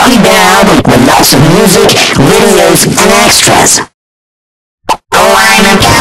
complete album with lots of music, videos, and extras. Oh, I'm a